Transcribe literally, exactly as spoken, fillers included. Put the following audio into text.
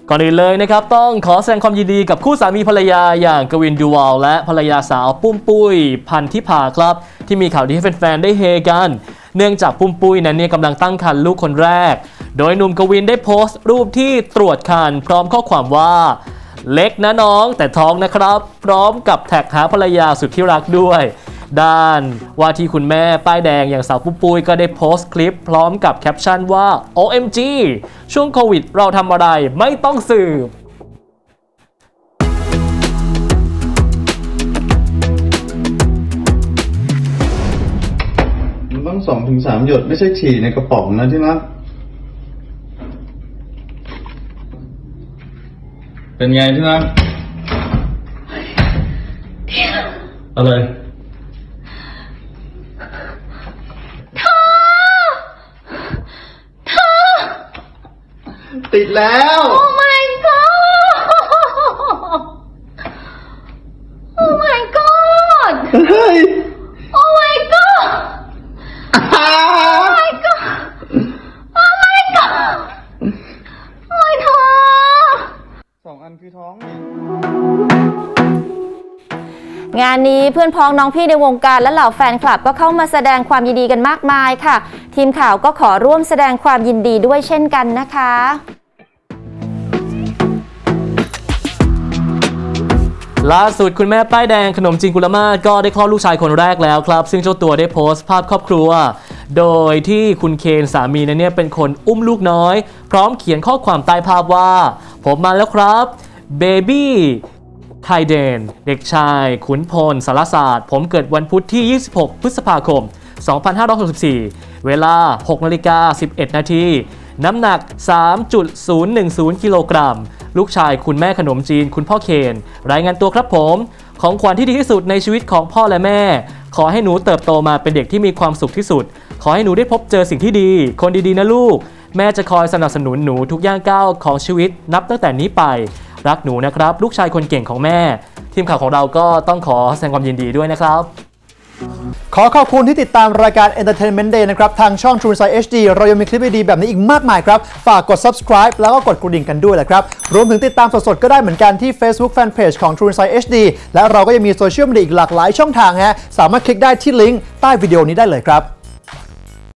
ก่อนอื่นเลยนะครับต้องขอแสดงความยินดีกับคู่สามีภรรยาอย่างกวินดูวัลและภรรยาสาวปุ้มปุ้ยพันธิภาครับที่มีข่าวดีให้แฟนๆได้เฮกันเนื่องจากปุ้มปุ้ยนั้นเนี่ยกำลังตั้งครรภ์ลูกคนแรกโดยหนุ่มกวินได้โพสต์รูปที่ตรวจครรภ์พร้อมข้อความว่าเล็กนะน้องแต่ท้องนะครับพร้อมกับแท็กหาภรรยาสุดที่รักด้วยด้านว่าที่คุณแม่ป้ายแดงอย่างสาวปุ้มปุ้ยก็ได้โพสต์คลิปพร้อมกับแคปชั่นว่า โอ เอ็ม จี ช่วงโควิดเราทำอะไรไม่ต้องสืบมันต้องสองถึงสามหยดไม่ใช่ฉี่ในกระป๋องนะที่รักเป็นไงที่รักอะไรติดแล้ว Oh my god Oh my god เฮ้ย Oh my god Oh my god Oh my god โอ้ยท้องสองอันคือท้องงานนี้เพื่อนพ้องน้องพี่ในวงการและเหล่าแฟนคลับก็เข้ามาแสดงความยินดีกันมากมายค่ะทีมข่าวก็ขอร่วมแสดงความยินดีด้วยเช่นกันนะคะล่าสุดคุณแม่ป้ายแดงขนมจีนกุลมาศก็ได้คลอดลูกชายคนแรกแล้วครับซึ่งเจ้าตัวได้โพสต์ภาพครอบครัวโดยที่คุณเคนสามีนั้นเนี่ยเป็นคนอุ้มลูกน้อยพร้อมเขียนข้อความใต้ภาพว่าผมมาแล้วครับเบบี้ไคเดนเด็กชายขุนพลสารศาสตร์ผมเกิดวันพุธที่ยี่สิบหกพฤษภาคมสองพันห้าร้อยหกสิบสี่เวลา หกนาฬิกาสิบเอ็ดนาทีน้ำหนัก สามจุดศูนย์หนึ่งศูนย์ กิโลกรัมลูกชายคุณแม่ขนมจีนคุณพ่อเคนรายงานตัวครับผมของขวัญที่ดีที่สุดในชีวิตของพ่อและแม่ขอให้หนูเติบโตมาเป็นเด็กที่มีความสุขที่สุดขอให้หนูได้พบเจอสิ่งที่ดีคนดีๆนะลูกแม่จะคอยสนับสนุนหนูทุกย่างก้าวของชีวิตนับตั้งแต่นี้ไปรักหนูนะครับลูกชายคนเก่งของแม่ทีมข่าวของเราก็ต้องขอแสดงความยินดีด้วยนะครับขอขอบคุณที่ติดตามรายการ Entertainment Day นะครับทางช่อง True Insight เอช ดี เรายังมีคลิปดีๆแบบนี้อีกมากมายครับฝากกด Subscribe แล้วก็กดกระดิ่งกันด้วยแหละครับรวมถึงติดตามสดๆก็ได้เหมือนกันที่ Facebook Fanpage ของ True Insight เอช ดี และเราก็ยังมีโซเชียลมีเดียอีกหลากหลายช่องทางฮะสามารถคลิกได้ที่ลิงก์ใต้วิดีโอนี้ได้เลยครับ